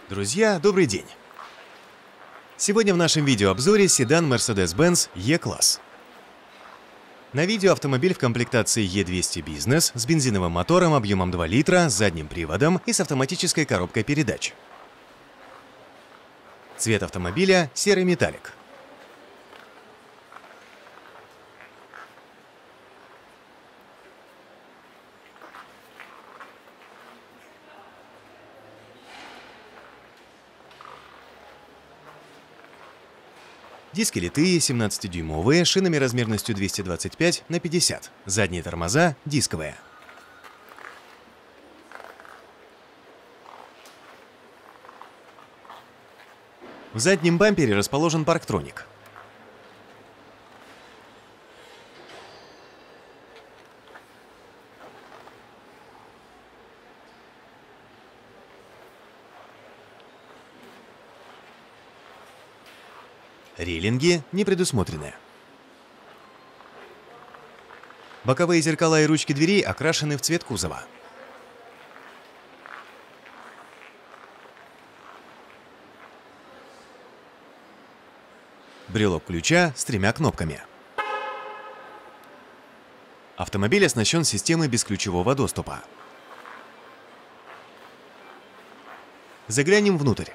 Друзья, добрый день! Сегодня в нашем видеообзоре седан Mercedes-Benz E-класс. На видео автомобиль в комплектации E200 Business с бензиновым мотором объемом 2 литра, с задним приводом и с автоматической коробкой передач. Цвет автомобиля – серый металлик. Диски литые, 17-дюймовые, шинами размерностью 225 на 50, задние тормоза дисковые. В заднем бампере расположен парктроник. Рейлинги не предусмотрены. Боковые зеркала и ручки дверей окрашены в цвет кузова. Брелок ключа с 3 кнопками. Автомобиль оснащен системой бесключевого доступа. Заглянем внутрь.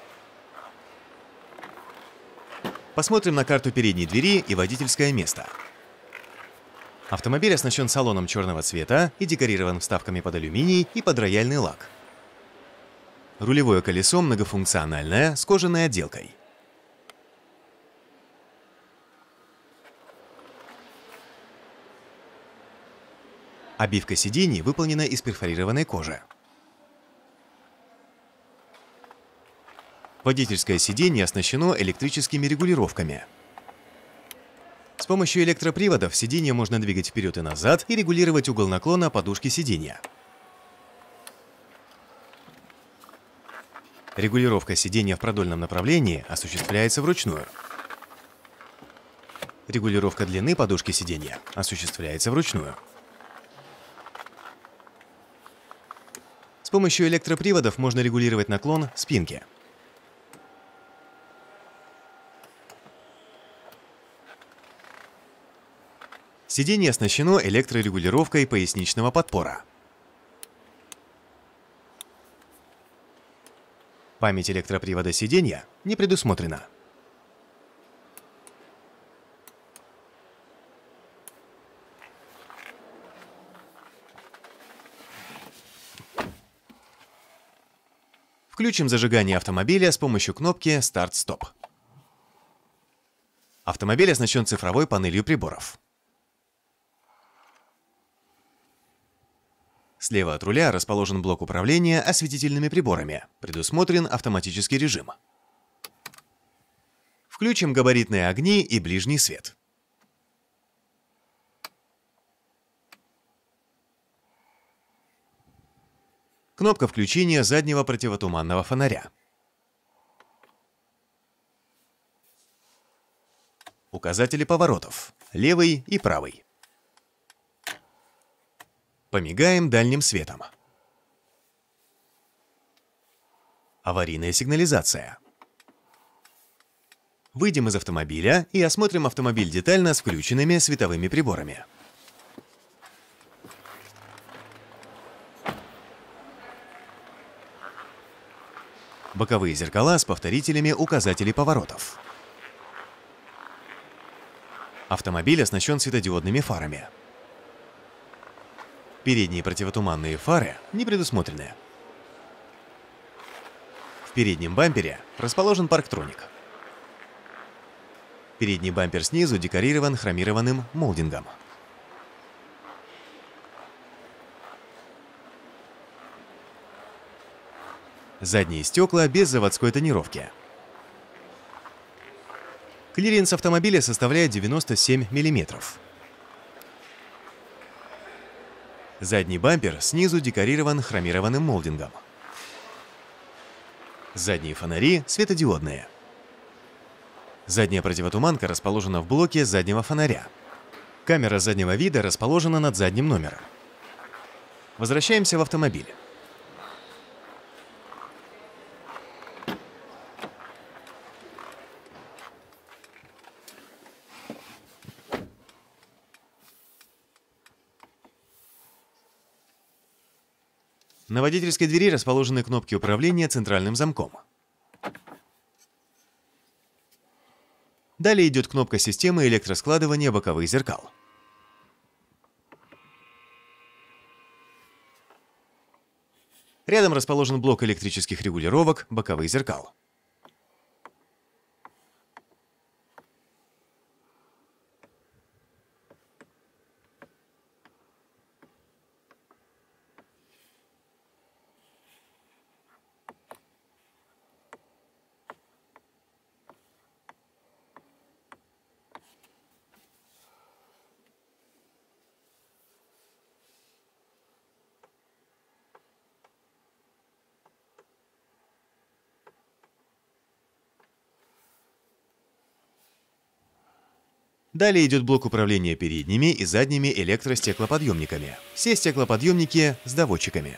Посмотрим на карту передней двери и водительское место. Автомобиль оснащен салоном черного цвета и декорирован вставками под алюминий и под рояльный лак. Рулевое колесо многофункциональное с кожаной отделкой. Обивка сидений выполнена из перфорированной кожи. Водительское сиденье оснащено электрическими регулировками. С помощью электроприводов сиденье можно двигать вперед и назад и регулировать угол наклона подушки сиденья. Регулировка сиденья в продольном направлении осуществляется вручную. Регулировка длины подушки сиденья осуществляется вручную. С помощью электроприводов можно регулировать наклон спинки. Сиденье оснащено электрорегулировкой поясничного подпора. Память электропривода сиденья не предусмотрена. Включим зажигание автомобиля с помощью кнопки «Старт-стоп». Автомобиль оснащен цифровой панелью приборов. Слева от руля расположен блок управления осветительными приборами. Предусмотрен автоматический режим. Включим габаритные огни и ближний свет. Кнопка включения заднего противотуманного фонаря. Указатели поворотов. Левый и правый. Помигаем дальним светом. Аварийная сигнализация. Выйдем из автомобиля и осмотрим автомобиль детально с включенными световыми приборами. Боковые зеркала с повторителями указателей поворотов. Автомобиль оснащен светодиодными фарами. Передние противотуманные фары не предусмотрены. В переднем бампере расположен парктроник. Передний бампер снизу декорирован хромированным молдингом. Задние стекла без заводской тонировки. Клиренс автомобиля составляет 97 мм. Задний бампер снизу декорирован хромированным молдингом. Задние фонари светодиодные. Задняя противотуманка расположена в блоке заднего фонаря. Камера заднего вида расположена над задним номером. Возвращаемся в автомобиль. На водительской двери расположены кнопки управления центральным замком. Далее идет кнопка системы электроскладывания боковых зеркал. Рядом расположен блок электрических регулировок боковых зеркал. Далее идет блок управления передними и задними электростеклоподъемниками. Все стеклоподъемники с доводчиками.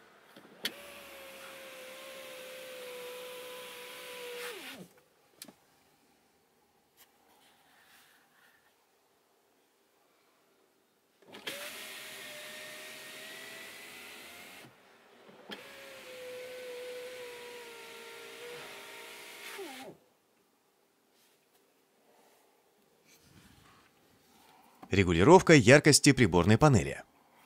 Регулировка яркости приборной панели.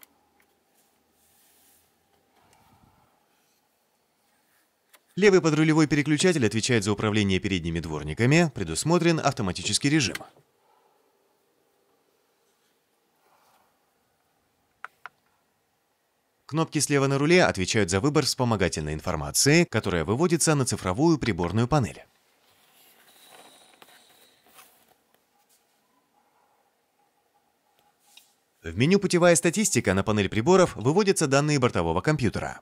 Левый подрулевой переключатель отвечает за управление передними дворниками, предусмотрен автоматический режим. Кнопки слева на руле отвечают за выбор вспомогательной информации, которая выводится на цифровую приборную панель. В меню «Путевая статистика» на панель приборов выводятся данные бортового компьютера.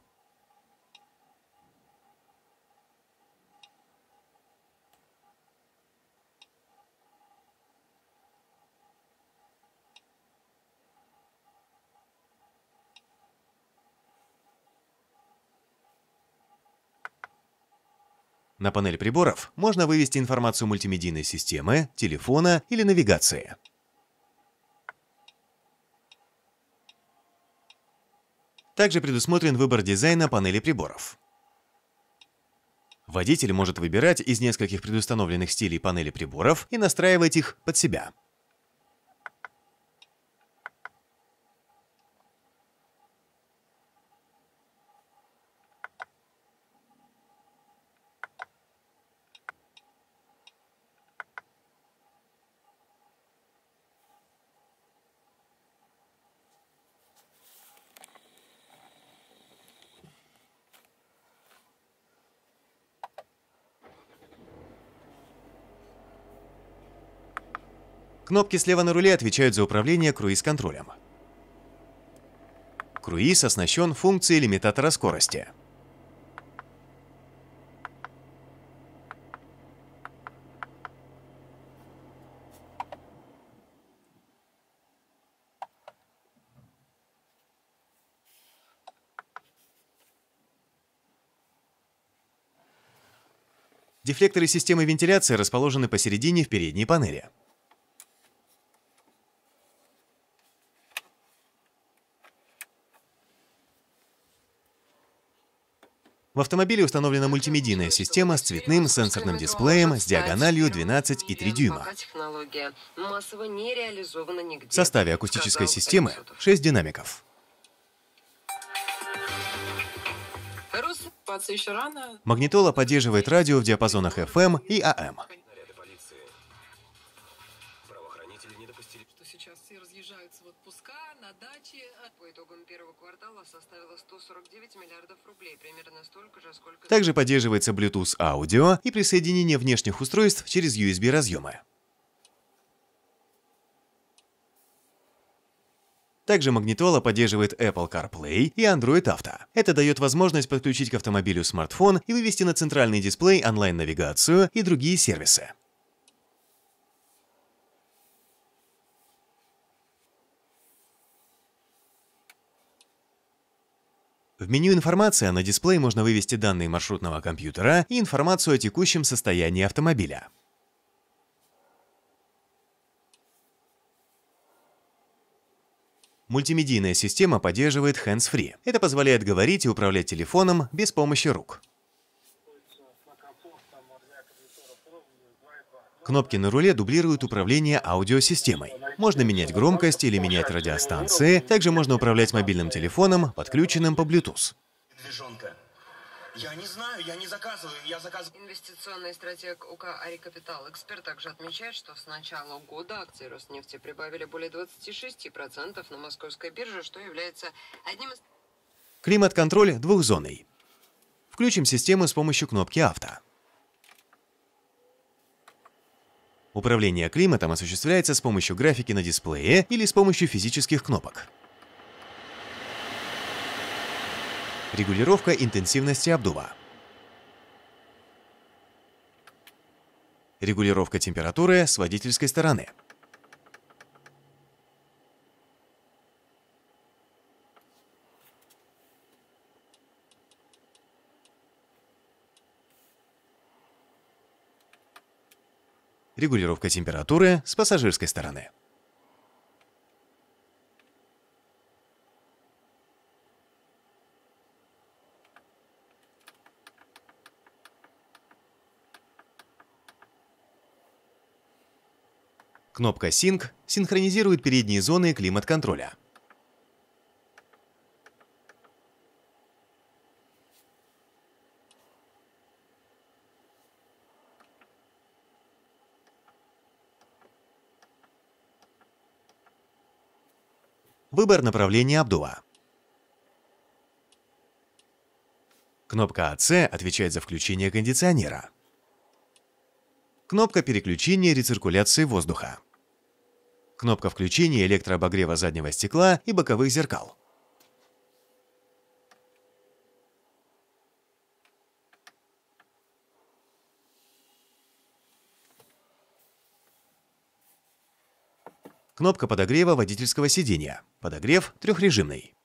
На панель приборов можно вывести информацию мультимедийной системы, телефона или навигации. Также предусмотрен выбор дизайна панели приборов. Водитель может выбирать из нескольких предустановленных стилей панели приборов и настраивать их под себя. Кнопки слева на руле отвечают за управление круиз-контролем. Круиз оснащен функцией лимитатора скорости. Дефлекторы системы вентиляции расположены посередине в передней панели. В автомобиле установлена мультимедийная система с цветным сенсорным дисплеем с диагональю 12,3 дюйма. В составе акустической системы 6 динамиков. Магнитола поддерживает радио в диапазонах FM и AM. Сейчас все разъезжаются в отпуска на даче. По итогам первого квартала составила 149 миллиардов рублей, примерно столько же, сколько... Также поддерживается Bluetooth аудио и присоединение внешних устройств через USB-разъемы. Также магнитола поддерживает Apple CarPlay и Android Auto. Это дает возможность подключить к автомобилю смартфон и вывести на центральный дисплей онлайн-навигацию и другие сервисы. В меню «Информация» на дисплей можно вывести данные маршрутного компьютера и информацию о текущем состоянии автомобиля. Мультимедийная система поддерживает hands-free. Это позволяет говорить и управлять телефоном без помощи рук. Кнопки на руле дублируют управление аудиосистемой. Можно менять громкость или менять радиостанции. Также можно управлять мобильным телефоном, подключенным по Bluetooth. Движонка. Я не знаю, я не заказываю, я заказываю. Инвестиционный стратег УК «Ари Капитал» эксперт также отмечает, что с начала года акции Роснефти прибавили более 26% на московской бирже, что является одним из... Климат-контроль двухзонный. Включим систему с помощью кнопки «Авто». Управление климатом осуществляется с помощью графики на дисплее или с помощью физических кнопок. Регулировка интенсивности обдува. Регулировка температуры с водительской стороны. Регулировка температуры с пассажирской стороны. Кнопка Sync синхронизирует передние зоны климат-контроля. Выбор направления обдува. Кнопка AC отвечает за включение кондиционера. Кнопка переключения рециркуляции воздуха. Кнопка включения электрообогрева заднего стекла и боковых зеркал. Кнопка подогрева водительского сидения. Подогрев трехрежимный.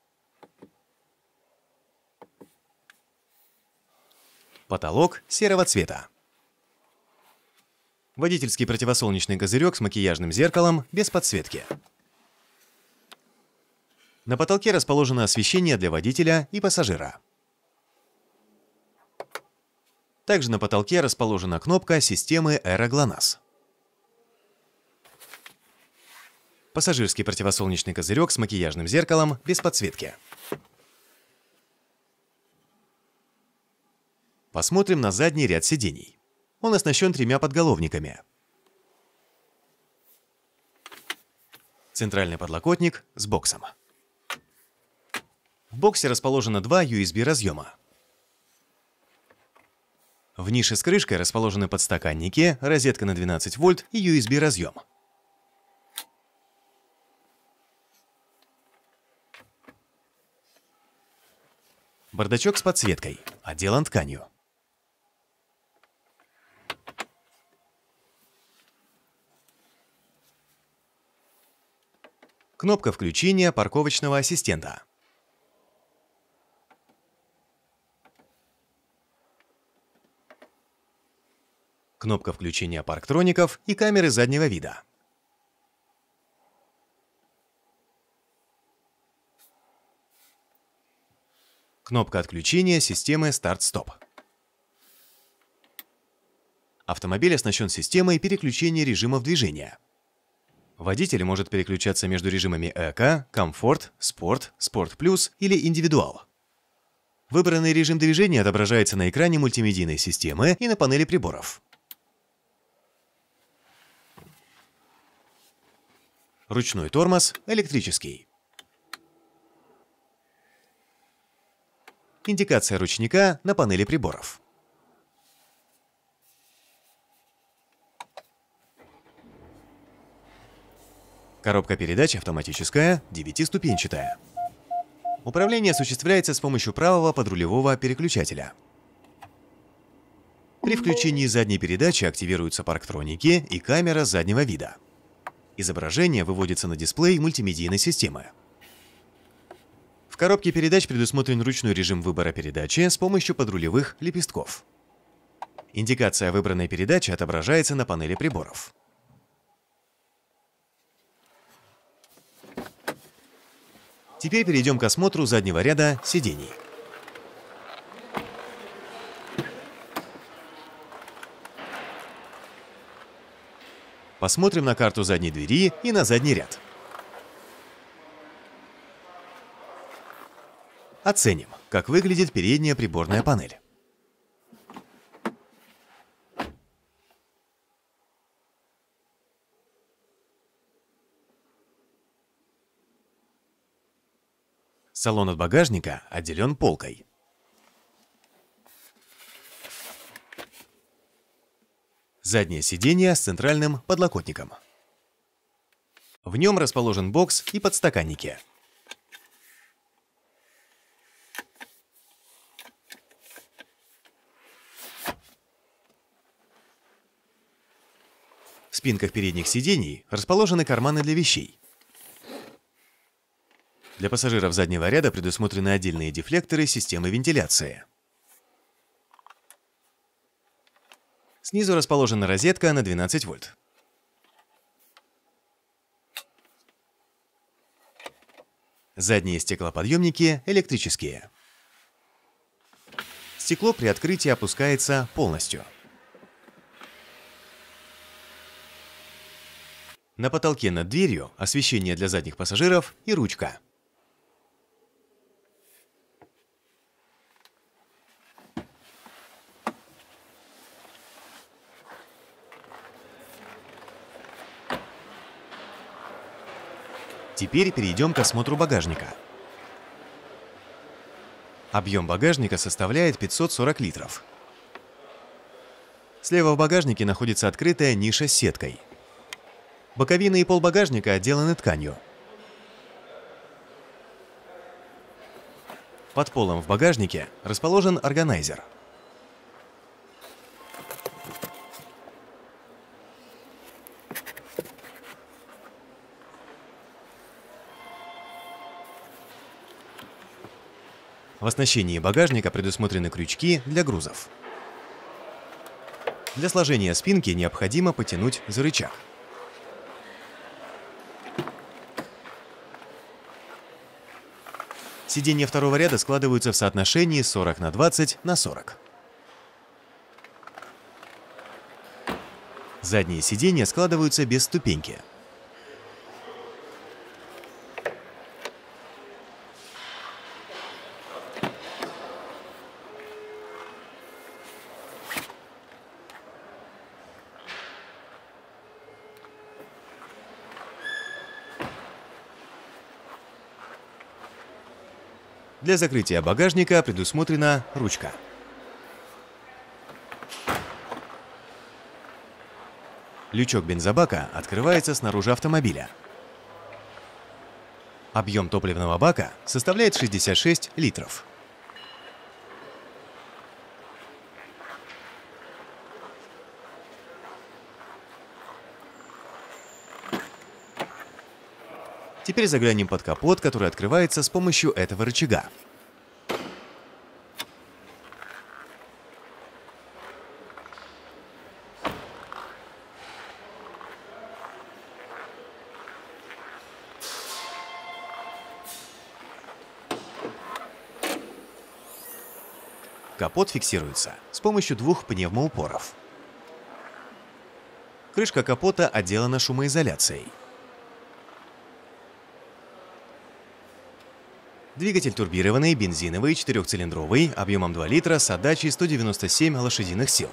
Потолок серого цвета. Водительский противосолнечный козырек с макияжным зеркалом без подсветки. На потолке расположено освещение для водителя и пассажира. Также на потолке расположена кнопка системы Aero-GLONASS. Пассажирский противосолнечный козырек с макияжным зеркалом без подсветки. Посмотрим на задний ряд сидений. Он оснащен 3 подголовниками. Центральный подлокотник с боксом. В боксе расположено 2 USB-разъема. В нише с крышкой расположены подстаканники, розетка на 12 вольт и USB-разъем. Бардачок с подсветкой, отделан тканью. Кнопка включения парковочного ассистента. Кнопка включения парктроников и камеры заднего вида. Кнопка отключения системы старт-стоп. Автомобиль оснащен системой переключения режимов движения. Водитель может переключаться между режимами Эко, Комфорт, Спорт, Спорт Плюс или Индивидуал. Выбранный режим движения отображается на экране мультимедийной системы и на панели приборов. Ручной тормоз, электрический. Индикация ручника на панели приборов. Коробка передач автоматическая, 9-ступенчатая. Управление осуществляется с помощью правого подрулевого переключателя. При включении задней передачи активируются парктроники и камера заднего вида. Изображение выводится на дисплей мультимедийной системы. В коробке передач предусмотрен ручной режим выбора передачи с помощью подрулевых лепестков. Индикация выбранной передачи отображается на панели приборов. Теперь перейдем к осмотру заднего ряда сидений. Посмотрим на карту задней двери и на задний ряд. Оценим, как выглядит передняя приборная панель. Салон от багажника отделен полкой. Заднее сиденье с центральным подлокотником. В нем расположен бокс и подстаканники. В спинках передних сидений расположены карманы для вещей. Для пассажиров заднего ряда предусмотрены отдельные дефлекторы системы вентиляции. Снизу расположена розетка на 12 вольт. Задние стеклоподъемники электрические. Стекло при открытии опускается полностью. На потолке над дверью освещение для задних пассажиров и ручка. Теперь перейдем к осмотру багажника. Объем багажника составляет 540 литров. Слева в багажнике находится открытая ниша с сеткой. Боковина и пол багажника отделаны тканью. Под полом в багажнике расположен органайзер. В оснащении багажника предусмотрены крючки для грузов. Для сложения спинки необходимо потянуть за рычаг. Сиденья второго ряда складываются в соотношении 40/20/40. Задние сиденья складываются без ступеньки. Для закрытия багажника предусмотрена ручка. Лючок бензобака открывается снаружи автомобиля. Объем топливного бака составляет 66 литров. Теперь заглянем под капот, который открывается с помощью этого рычага. Капот фиксируется с помощью двух пневмоупоров. Крышка капота отделана шумоизоляцией. Двигатель турбированный, бензиновый, 4-цилиндровый, объемом 2 литра с отдачей 197 лошадиных сил.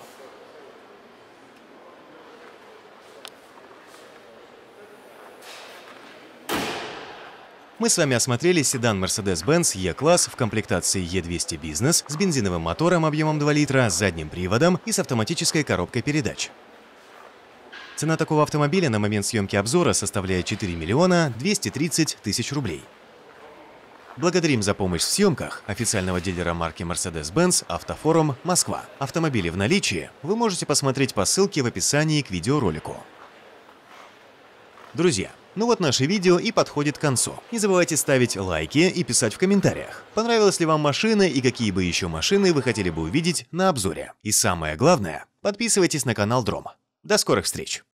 Мы с вами осмотрели седан Mercedes-Benz E-класс в комплектации E200 Business с бензиновым мотором объемом 2 литра, с задним приводом и с автоматической коробкой передач. Цена такого автомобиля на момент съемки обзора составляет 4 230 000 рублей. Благодарим за помощь в съемках официального дилера марки Mercedes-Benz «Автофорум Москва». Автомобили в наличии вы можете посмотреть по ссылке в описании к видеоролику. Друзья, ну вот наше видео и подходит к концу. Не забывайте ставить лайки и писать в комментариях, понравилась ли вам машина и какие бы еще машины вы хотели бы увидеть на обзоре. И самое главное, подписывайтесь на канал Дром. До скорых встреч!